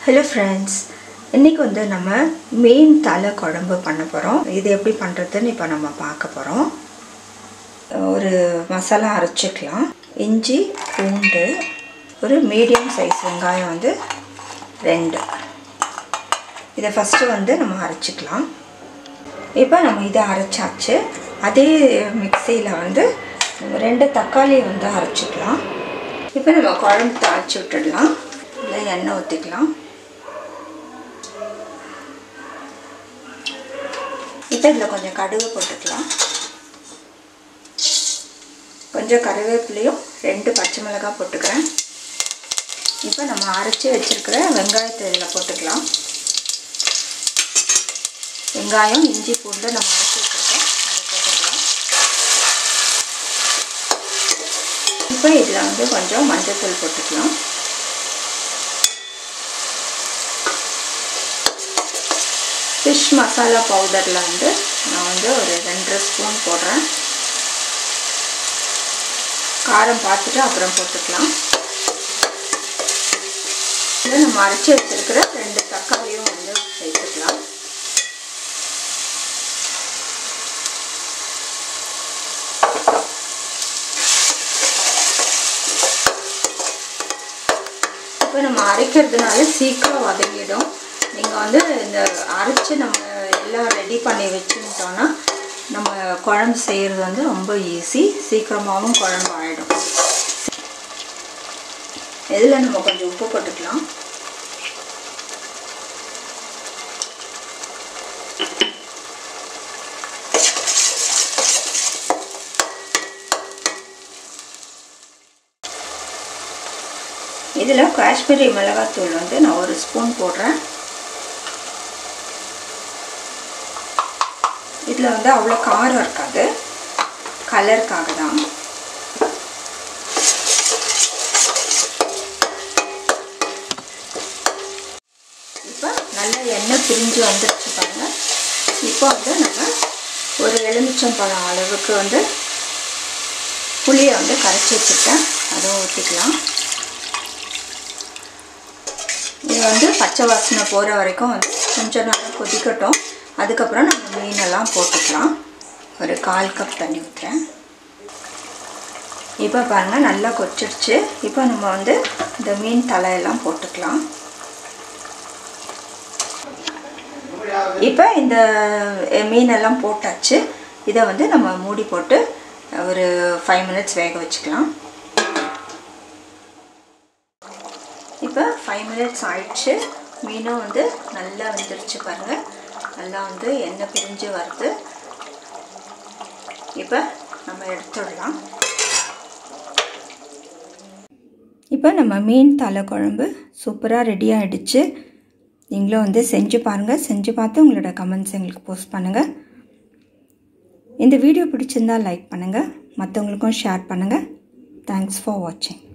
Hello friends, இன்னைக்கு வந்து நம்ம மீன் தலை குழம்பு பண்ண போறோம். இது எப்படி பண்றதுன்னு இப்ப நம்ம பார்க்க போறோம். ஒரு மசாலா அரைச்சுக்கலாம். இஞ்சி, பூண்டு, ஒரு மீடியம் சைஸ் வெங்காயம் வந்து 2. இத ஃபர்ஸ்ட் வந்து நம்ம அரைச்சுக்கலாம். இப்போ நம்ம இத அரைச்சாச்சு. அதே மிக்ஸில வந்து 2 தக்காளி வந்து அரைச்சுக்கலாம். இப்போ நம்ம குழம்பு தாளிச்சு விட்டுடலாம். இல்ல எண்ணெய் ஊத்திக்கலாம். இப்போ இதில் கொஞ்சம் கடுகு போட்டுக்கலாம். கொஞ்சம் கறிவேப்பிலையும் 2 பச்சை மிளகாய் போட்டுக்கிறேன். இப்போ நம்ம அரைச்சி வச்சிருக்கிற வெங்காயத்தை இதில் போட்டுக்கலாம். வெங்காயம், இஞ்சி, பூண்டு நம்ம அரைச்சி வச்சுருக்கோம், அதை போட்டுக்கலாம். இப்போ இதில் வந்து கொஞ்சம் மஞ்சள்தூள் போட்டுக்கலாம். ஃபிஷ் மசாலா பவுடரில் வந்து நான் வந்து ஒரு 2 ஸ்பூன் போடுறேன். காரம் பார்த்துட்டு அப்புறம் போட்டுக்கலாம். இதில் நம்ம அரைச்சி வச்சிருக்கிற 2 தக்காளியும் வந்து சேர்த்துக்கலாம். இப்போ நம்ம அரைக்கிறதுனால சீக்கிரம் வதங்கிடும். நீங்கள் வந்து இந்த அரைச்சி நம்ம எல்லாம் ரெடி பண்ணி வச்சுக்கிட்டோன்னா நம்ம குழம்பு செய்கிறது வந்து ரொம்ப ஈஸி, சீக்கிரமாகவும் குழம்பு ஆகிடும். இதில் நம்ம கொஞ்சம் உப்பு போட்டுக்கலாம். இதில் காஷ்மீரி மிளகாத்தூள் வந்து நான் 1 ஸ்பூன் போடுறேன். இதில் வந்து அவ்வளோ காரம் இருக்காது, கலருக்காக தான். இப்போ நல்லா எண்ணெய் பிரிஞ்சு வந்துடுச்சு பாருங்க. இப்போ வந்து நம்ம ஒரு எலுமிச்சம்பழம் அளவுக்கு வந்து புளியை வந்து கரைச்சி வச்சுருக்கேன், அதை ஊற்றிக்கலாம். இது வந்து பச்சை வாசனை போகிற வரைக்கும் வந்து கொஞ்சம் நேரம் கொதிக்கட்டும். அதுக்கப்புறம் நம்ம மீனெல்லாம் போட்டுக்கலாம். ஒரு 1/4 கப் தண்ணி ஊற்றுறேன். இப்போ பாருங்கள் நல்லா கொதிச்சிடுச்சு. இப்போ நம்ம வந்து இந்த மீன் தலையெல்லாம் போட்டுக்கலாம். இப்போ இந்த மீனெல்லாம் போட்டாச்சு. இதை வந்து நம்ம மூடி போட்டு ஒரு 5 மினிட்ஸ் வேக வச்சுக்கலாம். இப்போ 5 மினிட்ஸ் ஆயிடுச்சு. மீனும் வந்து நல்லா வெந்துருச்சு பாருங்கள். நல்லா வந்து எண்ணெய் பிரிஞ்சு வருது. இப்போ நம்ம எடுத்துடலாம். இப்போ நம்ம மீன் தலை குழம்பு சூப்பராக ரெடி ஆகிடுச்சு. நீங்களும் வந்து செஞ்சு பாருங்கள். செஞ்சு பார்த்து உங்களோட கமெண்ட்ஸ் எங்களுக்கு போஸ்ட் பண்ணுங்கள். இந்த வீடியோ பிடிச்சிருந்தால் லைக் பண்ணுங்கள், மற்றவங்களுக்கும் ஷேர் பண்ணுங்கள். தேங்க்ஸ் ஃபார் வாட்சிங்.